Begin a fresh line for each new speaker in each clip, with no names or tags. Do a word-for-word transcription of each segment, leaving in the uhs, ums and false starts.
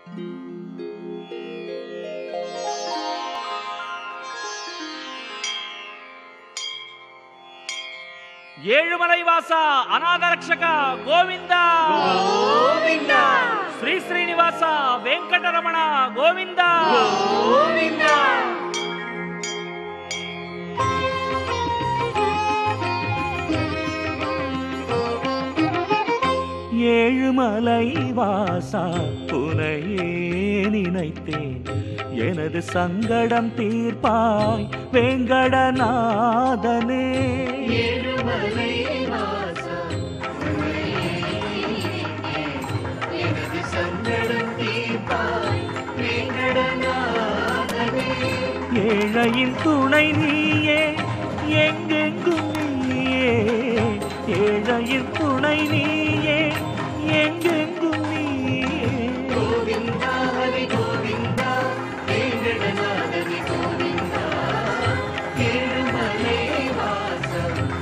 ಏಳುಮಲೈ ವಾಸ ಅನಾಥ ರಕ್ಷಕ ಗೋವಿಂದ
ಗೋವಿಂದ.
ಶ್ರೀ ಶ್ರೀನಿವಾಸ ವೆಂಕಟರಮಣ ಗೋವಿಂದ
ಗೋವಿಂದ.
ஏழுமலை வாசா உனையே நினைத்தேன் எனது சங்கடம் தீர்ப்பாய் வேங்கடநாதனே.
ஏழுமலை வாசா எனது சங்கடம் தீர்ப்பாய் வேங்கடநாதனே.
ஏழையின் துணை நீயே எங்கெங்கும் நீயே, ஏழையின் துணை நீயே எங்கெங்கும் நீயே.
கோவிந்தா ஹரி கோவிந்தா வேங்கடநாதனே கோவிந்தா. ஏழுமலை வாசா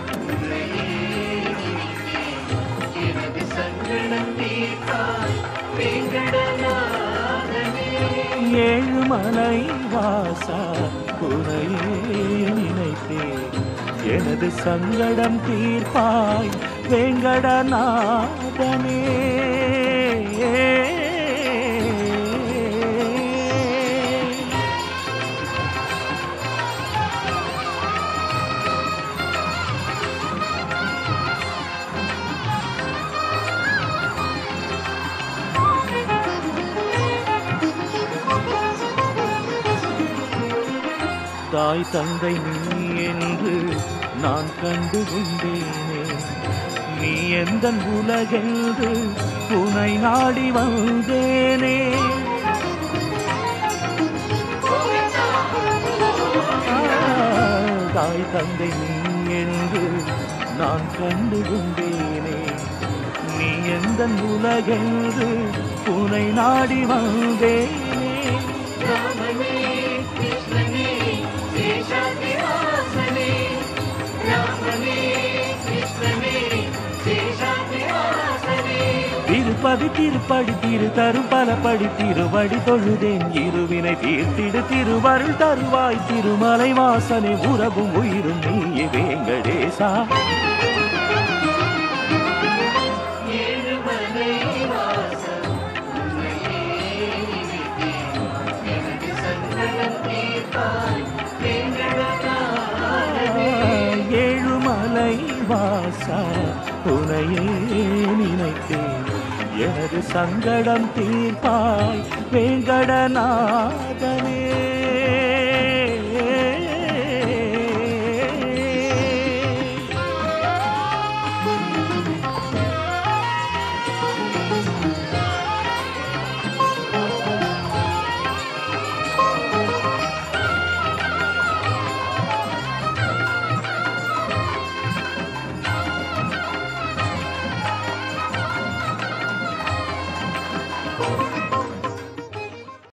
எனது சங்கடம் தீர்ப்பாய் வேங்கடநாதனே.
ஏழுமலை வாசா உனையே நினைத்தேன் எனது சங்கடம் தீர்ப்பாய் வேங்கடநாதனே. தாய் தந்தை நீ என்று நான் கண்டு கொண்டேனே, நீ எந்த உலகென்று உனை நாடி வந்தேனே. தாய் தந்தை நீ என்று நான் கண்டு கொண்டேனே, நீ எந்த உலகென்று உனை நாடி வந்தேனே.
ராமனே கிருஷ்ணனே சேஷாத்ரிவாசனே. ராமனே கிருஷ்ணனே சேஷாத்ரிவாசனே.
திருப்பதி திருப்படி திரு தரும் பலப்படி திருவடி தொழுதேன் இருவினை தீர்த்திடு திருவருள் தருவாய் திருமலை வாசனை உறவும் உயிரும் நீயே வேங்கடேசா.
ஏழுமலை வாசா எனது சங்கடம் தீர்ப்பாய் வேங்கடநாதனே.
ஏழுமலை வாசா உனையே நினைத்தேன் எனது சங்கடம் தீர்ப்பாய் வேங்கடநாதனே.